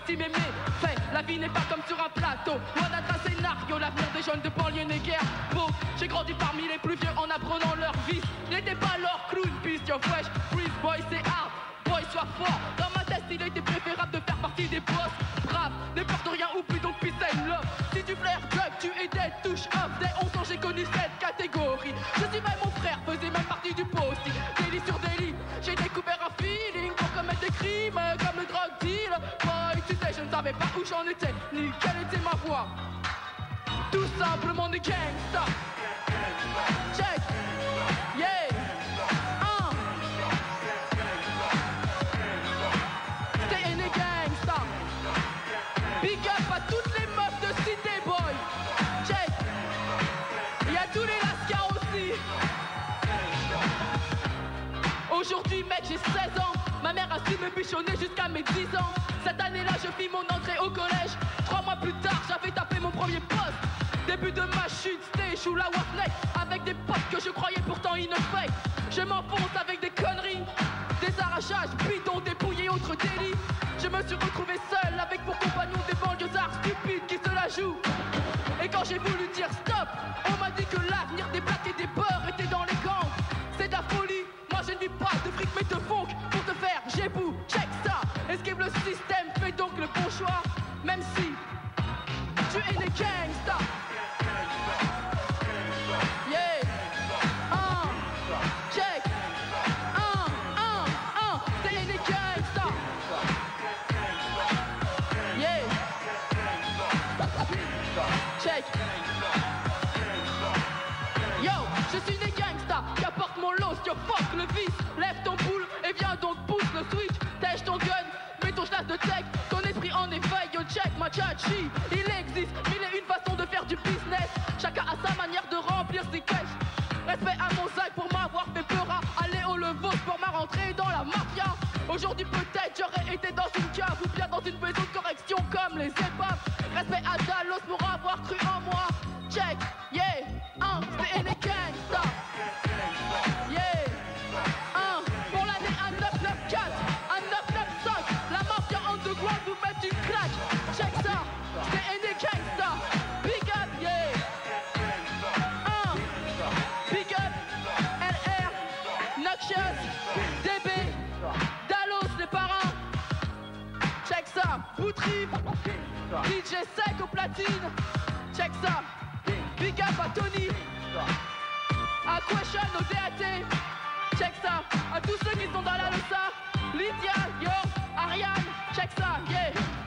estime aimer. Fait, la vie n'est pas comme sur un plateau. Loin d'être un scénario, l'avenir des jeunes de banlieue n'est guère beau. J'ai grandi parmi les plus vieux en apprenant leur vie. N'était pas leur clown, peace, your fresh, freeze boy, c'est hard. Boy, sois fort. Dans ma tête, il était préférable de faire partie des boss. Brave, ne porte rien, oublie donc peace and love. Si tu flaires drug, tu es dead, touche up. Dès 11 ans, j'ai connu cette catégorie. Je suis même mon frère, faisait même partie du poste. Délit sur délit, j'ai découvert un feeling pour commettre des crimes comme le drug deal. Boy, tu sais, je ne savais pas où j'en étais, ni quelle était ma voie. Tout simplement des gangsta. Check, yeah. Stay in the gangsta. Big up à toutes les meufs de Cité Boy. Check. Y'a tous les lascars aussi. Aujourd'hui mec j'ai 16 ans. Ma mère a su me bichonner jusqu'à mes 10 ans. Cette année-là je fis mon entrée au collège. 3 mois plus tard j'avais tapé mon premier poste. Début de ma chute, stage ou la Warneck. Avec des potes que je croyais pourtant fake. Je m'enfonce avec des conneries. Des arrachages, bidons, dépouillés, autres délits. Je me suis retrouvé seul avec pour compagnon des banlieusards stupides qui se la jouent. Et quand j'ai voulu dire stop, on m'a dit que l'avenir des plaques et des beurres était dans les gangs. C'est de la folie, moi je ne vis pas de fric mais de funk. Pour te faire, j'ai bout, check ça. Esquive le système, fais donc le bon choix. Même si tu es des gangsta. Yeah, check, t'es des gangsta. Yeah, check. Yo, je suis des gangsta qui apportent mon lot, yo fuck le vice. Lève ton boule et viens donc pousse le switch. Tèche ton gun, mets ton schnatt de tech. Ton esprit en éveil, yo check ma chachi. Il existe mille et une façons de faire du business. Chacun a sa manière de remplir ses caisses. Respect à mon sac pour m'avoir fait peur à aller au Levos pour ma rentrée dans la mafia. Aujourd'hui peut-être j'aurais été dans une cave ou bien dans une maison de correction comme les épaves. Respect à Dallos pour avoir cru en moi. Check, yeah, c'est les gangsta. Yeah, pour l'année à 994, à 995, la mafia underground vous met une claque. Check ça, c'est les gangsta. Big up, yeah. Big up, LR, Noxious, DB, Dallos les parrains. Check ça, Boutrip, DJ Sec au platine. Check ça, big up à Tony, à Question au DAT. Check ça, à tous ceux qui sont dans la Losa, Lydia, Yo, Ariane. Check ça, yeah.